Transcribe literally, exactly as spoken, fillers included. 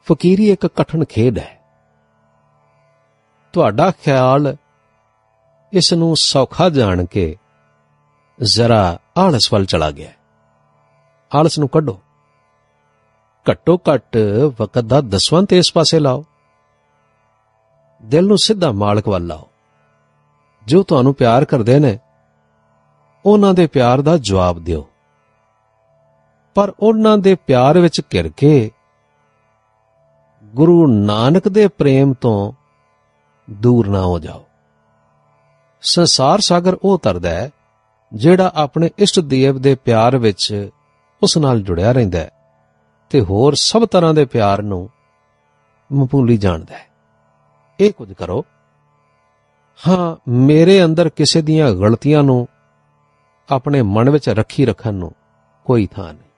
ਫਕੀਰੀ ਇੱਕ ਕਠਿਨ ਖੇਡ ਹੈ। ਤੁਹਾਡਾ ਖਿਆਲ ਇਸ ਨੂੰ ਸੌਖਾ ਜਾਣ ਕੇ ਜ਼ਰਾ ਆਲਸ ਵੱਲ ਚਲਾ ਗਿਆ। ਆਲਸ ਨੂੰ ਕੱਢੋ। ਘੱਟੋ ਘੱਟ ਵਕਤ ਦਾ ਦਸਵੰਤ ਇਸ ਪਾਸੇ ਲਾਓ। ਦਿਲ ਨੂੰ ਸਿੱਧਾ ਮਾਲਕ ਵੱਲ ਲਾਓ। ਜੋ ਤੁਹਾਨੂੰ ਪਿਆਰ ਕਰਦੇ ਨੇ ਉਹਨਾਂ ਦੇ ਪਿਆਰ ਦਾ ਜਵਾਬ ਦਿਓ, ਪਰ ਉਹਨਾਂ ਦੇ ਪਿਆਰ ਵਿੱਚ ਘਿਰ ਕੇ ਗੁਰੂ ਨਾਨਕ ਦੇ ਪ੍ਰੇਮ ਤੋਂ ਦੂਰ ਨਾ ਹੋ ਜਾਓ। ਸੰਸਾਰ ਸਾਗਰ ਉਹ ਤਰਦਾ ਹੈ ਜਿਹੜਾ ਆਪਣੇ ਇਸ਼ਟ ਦੇਵ ਦੇ ਪਿਆਰ ਵਿੱਚ ਉਸ ਨਾਲ ਜੁੜਿਆ ਰਹਿੰਦਾ ਹੈ ਤੇ ਹੋਰ ਸਭ ਤਰ੍ਹਾਂ ਦੇ ਪਿਆਰ ਨੂੰ ਮਾਮੂਲੀ ਜਾਣਦਾ ਹੈ। ਇਹ ਕੁਝ ਕਰੋ। ਹਾਂ, ਮੇਰੇ ਅੰਦਰ ਕਿਸੇ ਦੀਆਂ ਗਲਤੀਆਂ ਨੂੰ ਆਪਣੇ ਮਨ ਵਿੱਚ ਰੱਖੀ ਰੱਖਣ ਨੂੰ ਕੋਈ ਥਾਂ ਨਹੀਂ।